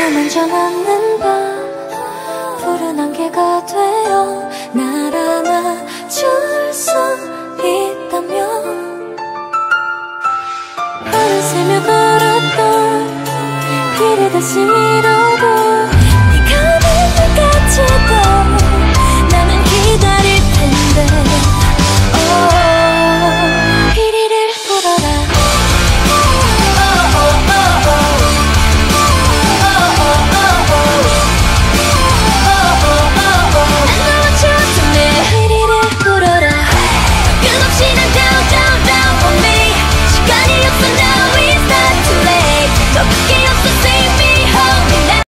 먼저 맞는 밤 푸른 안개가 되어 날 안아줄 수 있다면 하루 새며 걸었던 길을 다시 잃어